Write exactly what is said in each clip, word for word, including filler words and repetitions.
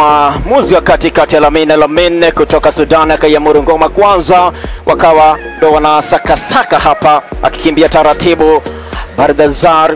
Muzi wa katikati Lamine Lamine kutoka Sudan akayamuru ngoma kwanza, wakawa ndo wana saka saka hapa, akikimbia taratibu Bardazar,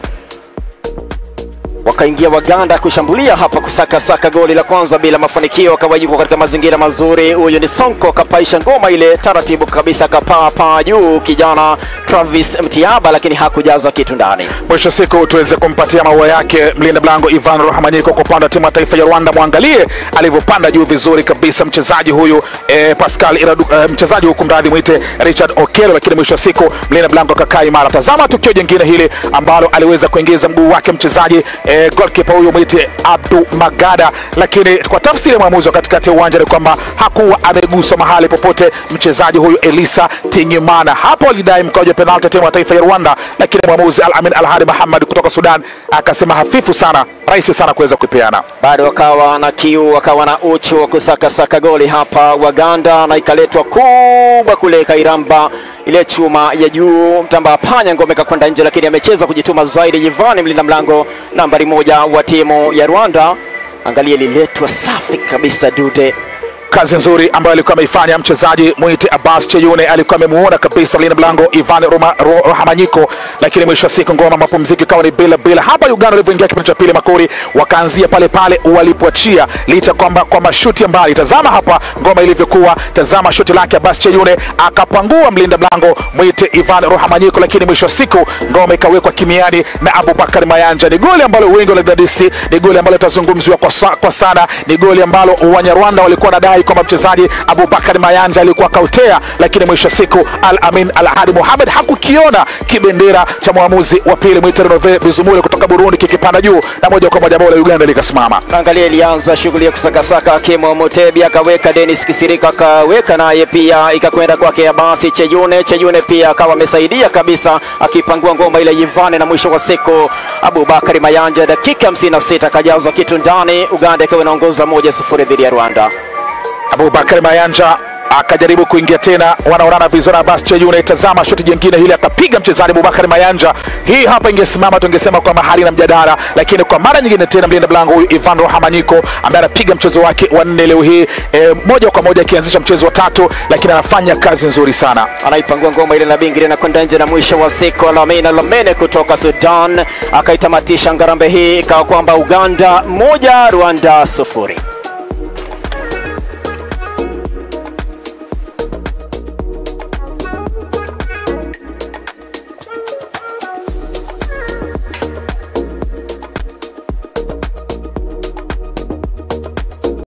wakaingia Uganda kushambulia hapa kusaka saka goli la kwanza bila mafanikio, akawa yuko katika mazingira mazuri. Huyo ni Sonko, kapaisha ngoma ile taratibu kabisa, kapaa paa juu kijana Travis Mtiaba, lakini hakujaza kitu ndani. Mwisho siku tuweze kumpatia maua yake mlinda mlango Ivan Ruhamanyiko kwa upande wa timu ya taifa ya Rwanda. Muangalie alivyopanda juu vizuri kabisa mchezaji huyu eh, Pascal Iradu, eh, mchezaji huku mradhi mwite Richard Okelo, lakini mwisho siku mlinda mlango akakaa imara. Tazama tukio jingine hili ambalo aliweza kuingiza mguu wake mchezaji eh, goalkeeper huyu mwite Abdu Magada, lakini kwa tafsiri ya mwamuzi katikati ya uwanja ni kwamba hakuwa amegusa mahali popote mchezaji huyu Elisa Tingimana. Hapo alidai mkojo penalty timu ya taifa ya Rwanda, lakini mwamuzi Al-Amin Al-Hadi Muhammad kutoka Sudan akasema hafifu sana, rahisi sana kuweza kupeana. Bado wakawa na kiu, wakawa na uchu wa kusaka saka goli hapa Uganda, na ikaletwa kubwa kule Kairamba, ile chuma ya juu mtamba panya ngome kakwenda nje, lakini amecheza kujituma zaidi Yivani mlinda mlango nambari moja wa timu ya Rwanda. Angalia liletwa safi kabisa Dude. Kazi nzuri ambayo alikuwa ameifanya mchezaji mwite Abbas Cheyune, alikuwa amemuona kabisa mlinda mlango Ivan Ruhamanyiko, lakini mwisho siku ngoma mapumziko ikawa ni bila bila. Hapa Uganda walivyoingia kipindi cha pili Makuri wakaanzia pale pale walipoachia, licha kwamba kwa mashuti ya mbali. Tazama hapa ngoma ilivyokuwa, tazama shuti lake Abbas Cheyune akapangua mlinda mlango mwite Ivan Ruhamanyiko, lakini mwisho siku ngoma ikawekwa kimiani na Abubakar Mayanja. Ni goli ambalo wengi walidadisi, ni goli ambalo litazungumziwa kwa, kwa sana, ni goli ambalo Wanyarwanda walikuwa nadai kwamba mchezaji Abubakar Mayanja alikuwa kautea, lakini mwisho siku Al-Amin Al-Hadi Muhammad hakukiona kibendera cha mwamuzi wa pili mwite Renove Bizumule kutoka Burundi kikipanda juu, na moja kwa moja bola Uganda likasimama. Angalia ilianza shughuli ya kusakasaka, Kimo Mutebi akaweka, Dennis Kisirika akaweka, naye pia ikakwenda kwake Abasi Cheyune. Cheyune pia akawa amesaidia kabisa akipangua ngoma ile Yivane, na mwisho wa siku Abubakar Mayanja dakika hamsini na sita kajazwa kitu ndani. Uganda ikawa inaongoza moja sifuri dhidi ya Rwanda. Abubakar Mayanja akajaribu kuingia tena, wanaonana vizuri Abbas Cheyune. Tazama shoti jingine hili akapiga mchezaji Abubakar Mayanja. Hii hapa ingesimama tungesema kwa mahali na mjadala, lakini kwa mara nyingine tena mlinda mlango huyu Ivan Ruhamanyiko ambaye anapiga mchezo wake wa nne leo hii, e, moja kwa moja akianzisha mchezo wa tatu, lakini anafanya kazi nzuri sana. Anaipangua ngoma ile na bingire na kwenda nje, na mwisho wa siku Lamine Lamine kutoka Sudan akaitamatisha ngarambe hii, ikawa kwamba Uganda moja Rwanda sufuri.